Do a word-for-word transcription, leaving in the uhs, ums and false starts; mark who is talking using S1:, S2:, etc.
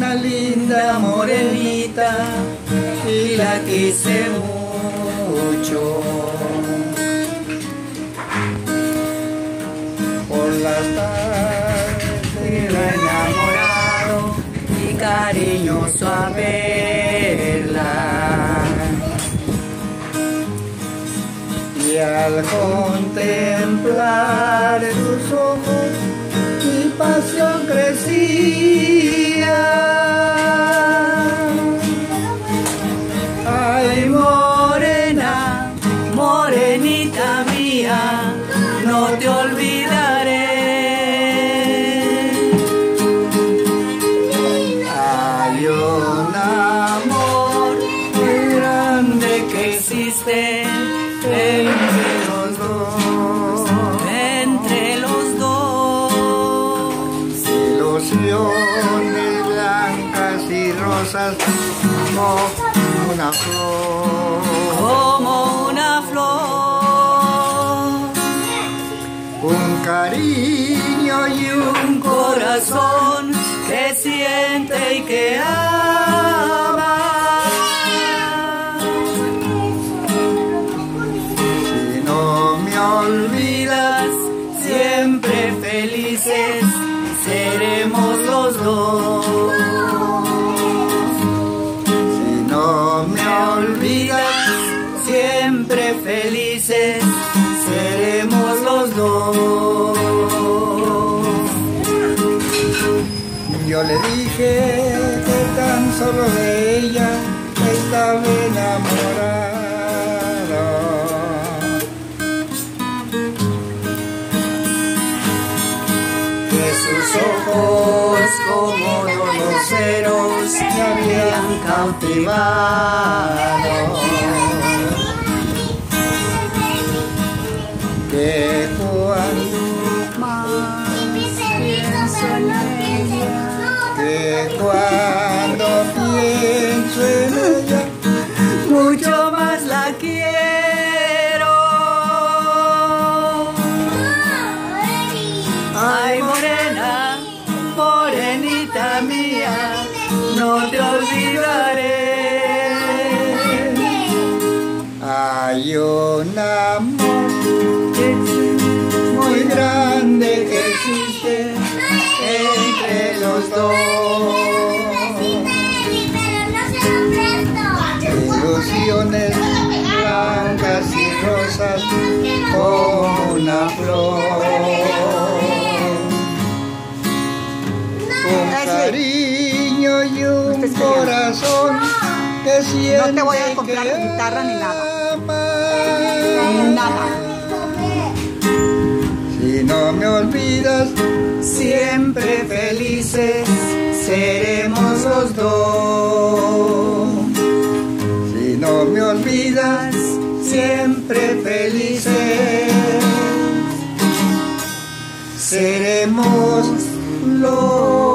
S1: una linda morenita y la quise mucho. Por las tardes iba enamorado y cariñoso a verla, y al contemplar tus ojos mi pasión crecía. Ay, morena, morenita mía, no te olvidaré. Hay un amor muy grande que existe entre los dos, entre los dos. Ilusiones blancas y rosas como una flor, como una flor. Un cariño y un corazón que siente y que ama. Si no me olvidas, siempre felices seremos los dos. Si no me olvidas, siempre felices seremos los dos. Yo le dije que tan solo de ella estaba enamorado, que sus ojos como dos luceros me habían cautivado, que cuando más pienso en ella, que cuando pienso en ella, mucho más la quiero. Ay, morena, morenita mía, no te olvidaré. Hay un amor muy grande que existe entre los dos. Ilusiones blancas y rosas como una flor. Un cariño y un corazón que siente.
S2: No te voy a comprar guitarra ni nada. Nada.
S1: Si no me olvidas, siempre felices seremos los dos. Si no me olvidas, siempre felices seremos los dos.